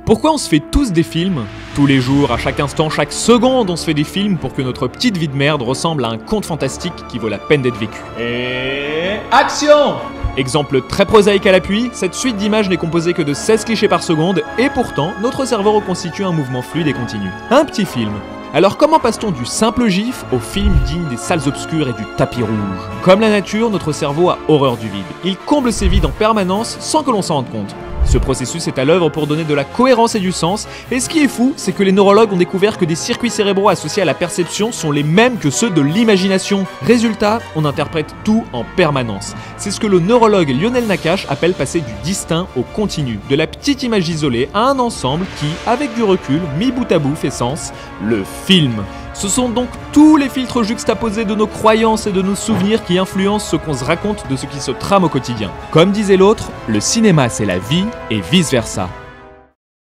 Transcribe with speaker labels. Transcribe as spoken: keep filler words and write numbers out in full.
Speaker 1: Pourquoi on se fait tous des films? Tous les jours, à chaque instant, chaque seconde, on se fait des films pour que notre petite vie de merde ressemble à un conte fantastique qui vaut la peine d'être vécu. Et... action! Exemple très prosaïque à l'appui, cette suite d'images n'est composée que de seize clichés par seconde, et pourtant, notre cerveau reconstitue un mouvement fluide et continu. Un petit film. Alors comment passe-t-on du simple gif au film digne des salles obscures et du tapis rouge? Comme la nature, notre cerveau a horreur du vide. Il comble ses vides en permanence sans que l'on s'en rende compte. Ce processus est à l'œuvre pour donner de la cohérence et du sens, et ce qui est fou, c'est que les neurologues ont découvert que des circuits cérébraux associés à la perception sont les mêmes que ceux de l'imagination. Résultat, on interprète tout en permanence. C'est ce que le neurologue Lionel Nakache appelle passer du distinct au continu, de la petite image isolée à un ensemble qui, avec du recul, mis bout à bout, fait sens, le film. Ce sont donc tous les filtres juxtaposés de nos croyances et de nos souvenirs qui influencent ce qu'on se raconte de ce qui se trame au quotidien. Comme disait l'autre, le cinéma c'est la vie et vice versa.